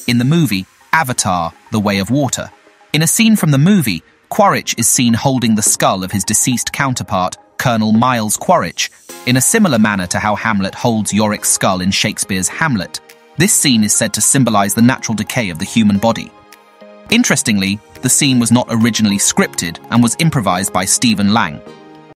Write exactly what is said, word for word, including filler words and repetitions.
in the movie Avatar: The Way of Water. In a scene from the movie, Quaritch is seen holding the skull of his deceased counterpart, Colonel Miles Quaritch, in a similar manner to how Hamlet holds Yorick's skull in Shakespeare's Hamlet. This scene is said to symbolize the natural decay of the human body. Interestingly, the scene was not originally scripted and was improvised by Stephen Lang.